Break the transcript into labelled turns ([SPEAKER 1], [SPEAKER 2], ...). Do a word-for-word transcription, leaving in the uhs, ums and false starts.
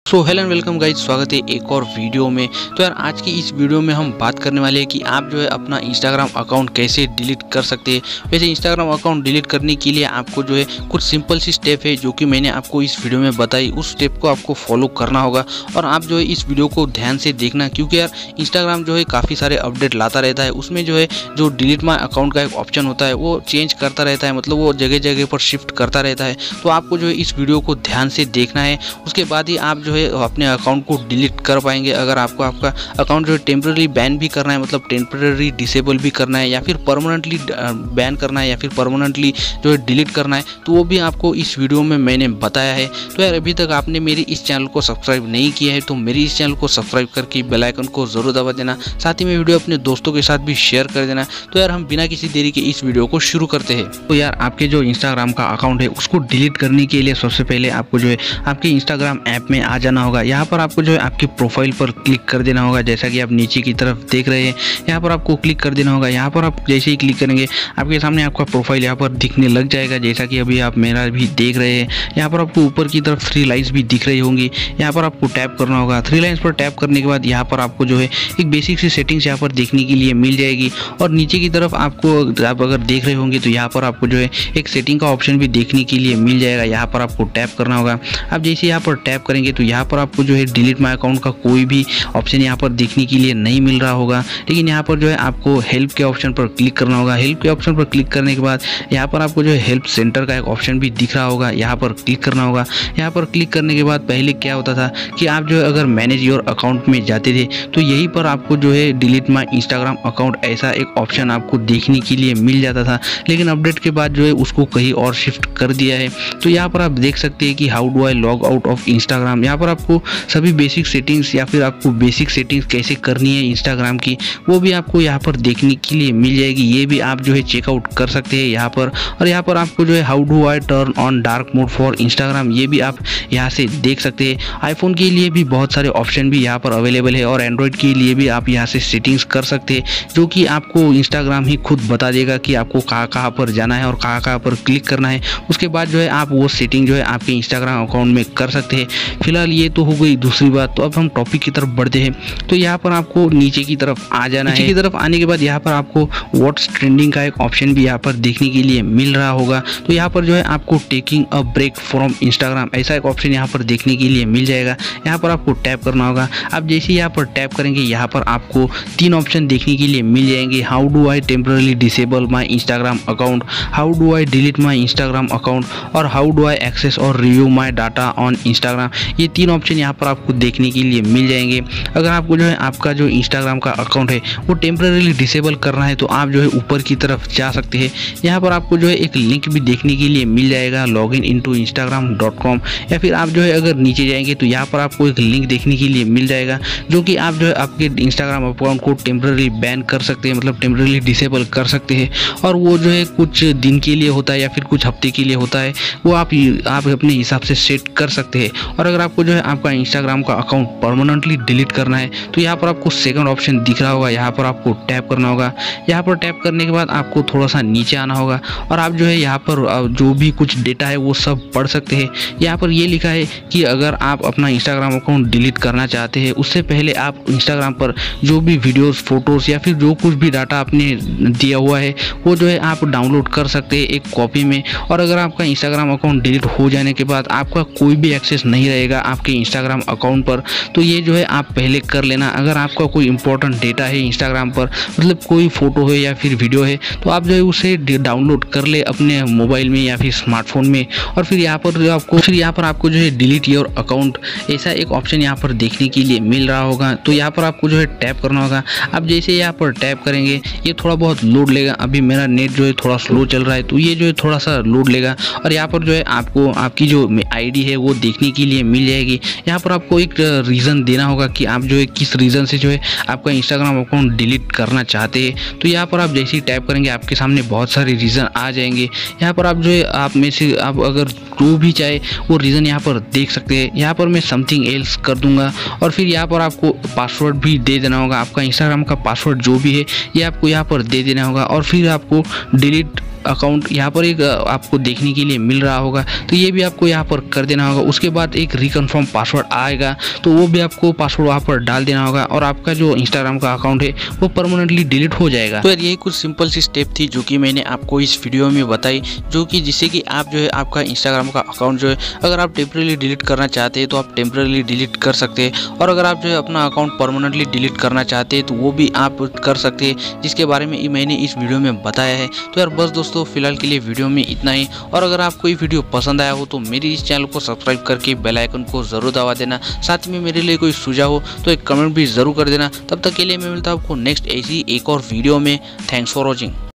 [SPEAKER 1] So hello and welcome guys, स्वागत है एक और वीडियो में। तो यार आज की इस वीडियो में हम बात करने वाले हैं कि आप जो है अपना इंस्टाग्राम अकाउंट कैसे डिलीट कर सकते हैं। वैसे इंस्टाग्राम अकाउंट डिलीट करने के लिए आपको जो है कुछ सिंपल सी स्टेप है जो कि मैंने आपको इस वीडियो में बताई। उस स्टेप को आपको फॉलो करना होगा और आप जो है इस वीडियो को ध्यान से देखना, क्योंकि यार इंस्टाग्राम जो है काफ़ी सारे अपडेट लाता रहता है। उसमें जो है जो डिलीट माई अकाउंट का एक ऑप्शन होता है वो चेंज करता रहता है, मतलब वो जगह जगह पर शिफ्ट करता रहता है। तो आपको जो है इस वीडियो को ध्यान से देखना है, उसके बाद ही आप जो है अपने अकाउंट को डिलीट कर पाएंगे। अगर आपको आपका अकाउंट जो है टेम्पररी बैन भी करना है, मतलब टेम्पररी डिसेबल भी करना है, या फिर परमानेंटली बैन करना है, या फिर परमानेंटली जो है डिलीट करना है, तो वो भी आपको इस वीडियो में मैंने बताया है। तो यार अभी तक आपने मेरी इस चैनल को सब्सक्राइब नहीं किया है तो मेरी इस चैनल को सब्सक्राइब करके बेल आइकन को जरूर दबा देना, साथ ही में वीडियो अपने दोस्तों के साथ भी शेयर कर देना। तो यार हम बिना किसी देरी के इस वीडियो को शुरू करते हैं। तो यार आपके जो इंस्टाग्राम का अकाउंट है उसको डिलीट करने के लिए सबसे पहले आपको जो है आपके इंस्टाग्राम ऐप में आ जाना होगा। यहाँ पर आपको जो है आपके प्रोफाइल पर क्लिक कर देना होगा, जैसा कि आप नीचे की तरफ देख रहे हैं। यहाँ पर आपको क्लिक कर देना होगा। यहाँ पर आप जैसे ही क्लिक करेंगे आपके सामने आपका प्रोफाइल यहाँ पर दिखने लग जाएगा, जैसा कि अभी आप मेरा भी देख रहे हैं। यहाँ पर आपको ऊपर की तरफ थ्री लाइन्स भी दिख रही होंगी, यहाँ पर आपको टैप करना होगा। थ्री लाइन्स पर टैप करने के बाद यहाँ पर आपको जो है एक बेसिक सी सेटिंग्स यहाँ पर देखने के लिए मिल जाएगी, और नीचे की तरफ आपको आप अगर देख रहे होंगे तो यहाँ पर आपको जो है एक सेटिंग का ऑप्शन भी देखने के लिए मिल जाएगा। यहाँ पर आपको टैप करना होगा। आप जैसे यहाँ पर टैप करेंगे तो यहाँ पर आपको जो है डिलीट माई अकाउंट का कोई भी ऑप्शन यहाँ पर देखने के लिए नहीं मिल रहा होगा, लेकिन यहाँ पर जो है आपको हेल्प के ऑप्शन पर क्लिक करना होगा। हेल्प के ऑप्शन पर क्लिक करने के बाद यहाँ पर आपको जो है हेल्प सेंटर का एक ऑप्शन भी दिख रहा होगा, यहाँ पर क्लिक करना होगा। यहाँ पर क्लिक करने के बाद पहले क्या होता था कि आप जो है अगर मैनेज योर अकाउंट में जाते थे तो यहीं पर आपको जो है डिलीट माई इंस्टाग्राम अकाउंट ऐसा एक ऑप्शन आपको देखने के लिए मिल जाता था, लेकिन अपडेट के बाद जो है उसको कहीं और शिफ्ट कर दिया है। तो यहाँ पर आप देख सकते हैं कि how do I log out of Instagram. यहाँ पर आपको सभी बेसिक सेटिंग्स या फिर आपको बेसिक सेटिंग्स कैसे करनी है इंस्टाग्राम की वो भी आपको यहाँ पर देखने के लिए मिल जाएगी। ये भी आप जो है चेकआउट कर सकते हैं यहाँ पर। और यहाँ पर आपको जो है how do I turn on dark mode for Instagram, ये भी आप यहाँ से देख सकते हैं। आईफोन के लिए भी बहुत सारे ऑप्शन भी यहाँ पर अवेलेबल है, और एंड्रॉयड के लिए भी आप यहाँ से सेटिंग्स कर सकते हैं, जो कि आपको इंस्टाग्राम ही खुद बता देगा कि आपको कहाँ कहाँ पर जाना है और कहाँ कहाँ पर क्लिक करना है। उसके बाद जो है आप वो सेटिंग जो है आपके इंस्टाग्राम अकाउंट में कर सकते हैं। फिलहाल ये तो हो गई दूसरी बात। तो अब हम टॉपिक की तरफ बढ़ते हैं। तो यहाँ पर आपको नीचे की तरफ आ जाना है। नीचे की तरफ आने के बाद यहाँ पर आपको व्हाट्स ट्रेंडिंग का एक ऑप्शन भी यहाँ पर देखने के लिए मिल रहा होगा। तो यहाँ पर जो है आपको taking a break from Instagram ऐसा एक ऑप्शन यहाँ पर देखने के लिए मिल जाएगा। यहाँ पर आपको टैप करना होगा। आप जैसे यहाँ पर टैप करेंगे यहाँ पर आपको तीन ऑप्शन देखने के लिए मिल जाएंगे। How do I temporarily disable my Instagram account, how do I delete my Instagram account, और हाउ डू आई एक्सेस और review my data on Instagram. ये तीन ऑप्शन यहाँ पर आपको देखने के लिए मिल जाएंगे। अगर आपको जो है आपका जो इंस्टाग्राम का अकाउंट है वो टेम्पररी डिसेबल करना है तो आप जो है ऊपर की तरफ जा सकते हैं। यहाँ पर आपको जो है एक लिंक भी देखने के लिए मिल जाएगा, log in into Instagram dot com. या फिर आप जो है अगर नीचे जाएंगे तो यहाँ पर आपको एक लिंक देखने के लिए मिल जाएगा, जो कि आप जो है आपके इंस्टाग्राम अकाउंट को टेम्पररी बैन कर सकते हैं, मतलब टेम्पररी डिसेबल कर सकते हैं। और वो जो है कुछ दिन के लिए होता है या फिर कुछ हफ्ते के लिए होता है, वो आप आप अपने हिसाब से सेट कर सकते हैं। और अगर आपको जो है आपका इंस्टाग्राम का अकाउंट परमानेंटली डिलीट करना है तो यहाँ पर आपको सेकंड ऑप्शन दिख रहा होगा, यहाँ पर आपको टैप करना होगा। यहाँ पर टैप करने के बाद आपको थोड़ा सा नीचे आना होगा, और आप जो है यहाँ पर जो भी कुछ डेटा है वो सब पढ़ सकते हैं। यहाँ पर ये लिखा है कि अगर आप अपना इंस्टाग्राम अकाउंट डिलीट करना चाहते हैं उससे पहले आप इंस्टाग्राम पर जो भी वीडियोस, फोटोज़ या फिर जो कुछ भी डाटा आपने दिया हुआ है वो जो है आप डाउनलोड कर सकते हैं एक कॉपी में। और अगर आपका इंस्टाग्राम अकाउंट डिलीट हो जाने के बाद आपका कोई भी एक्सेस नहीं रहेगा आपके इंस्टाग्राम अकाउंट पर, तो ये जो है आप पहले कर लेना। अगर आपका कोई इंपॉर्टेंट डेटा है इंस्टाग्राम पर, मतलब कोई फोटो है या फिर वीडियो है, तो आप जो है उसे डाउनलोड कर ले अपने मोबाइल में या फिर स्मार्टफोन में। और फिर यहाँ पर जो आपको फिर यहाँ पर आपको जो है डिलीट योर अकाउंट ऐसा एक ऑप्शन यहाँ पर देखने के लिए मिल रहा होगा। तो यहाँ पर आपको जो है टैप करना होगा। आप जैसे यहाँ पर टैप करेंगे ये थोड़ा बहुत लोड लेगा। अभी मेरा नेट जो है थोड़ा स्लो चल रहा है तो ये जो है थोड़ा सा लोड लेगा, और यहाँ पर जो है आपको आपकी जो आईडी है वो देखने के लिए मिल जाएगी। यहाँ पर आपको एक रीज़न देना होगा कि आप जो है किस रीज़न से जो है आपका इंस्टाग्राम अकाउंट डिलीट करना चाहते हैं। तो यहाँ पर आप जैसे ही टाइप करेंगे आपके सामने बहुत सारे रीज़न आ जाएंगे। यहाँ पर आप जो है आप में से आप अगर जो भी चाहे वो रीज़न यहाँ पर देख सकते हैं। यहाँ पर मैं समथिंग एल्स कर दूंगा, और फिर यहाँ पर आपको पासवर्ड भी दे देना होगा। आपका इंस्टाग्राम का पासवर्ड जो भी है ये आपको यहाँ पर दे देना होगा, और फिर आपको डिलीट अकाउंट यहाँ पर एक आपको देखने के लिए मिल रहा होगा, तो ये भी आपको यहाँ पर कर देना होगा। उसके बाद एक रिकन्फर्म पासवर्ड आएगा, तो वो भी आपको पासवर्ड वहाँ पर डाल देना होगा और आपका जो इंस्टाग्राम का अकाउंट है वो परमानेंटली डिलीट हो जाएगा। तो यार यही कुछ सिंपल सी स्टेप थी जो कि मैंने आपको इस वीडियो में बताई, जो कि जिससे कि आप जो है आपका इंस्टाग्राम का अकाउंट जो है अगर आप टेम्परेरी डिलीट करना चाहते हैं तो आप टेम्परेरी डिलीट कर सकते हैं, और अगर आप जो है अपना अकाउंट परमानेंटली डिलीट करना चाहते हैं तो वो भी आप कर सकते हैं, जिसके बारे में मैंने इस वीडियो में बताया है। तो यार बस दोस्तों फिलहाल के लिए वीडियो में इतना ही, और अगर आपको ये वीडियो पसंद आया हो तो मेरी इस चैनल को सब्सक्राइब करके बेल आइकन को जरूर दबा देना। साथ में मेरे लिए कोई सुझाव हो तो एक कमेंट भी जरूर कर देना। तब तक के लिए मैं मिलता हूँ आपको नेक्स्ट ऐसी एक और वीडियो में। Thanks for watching.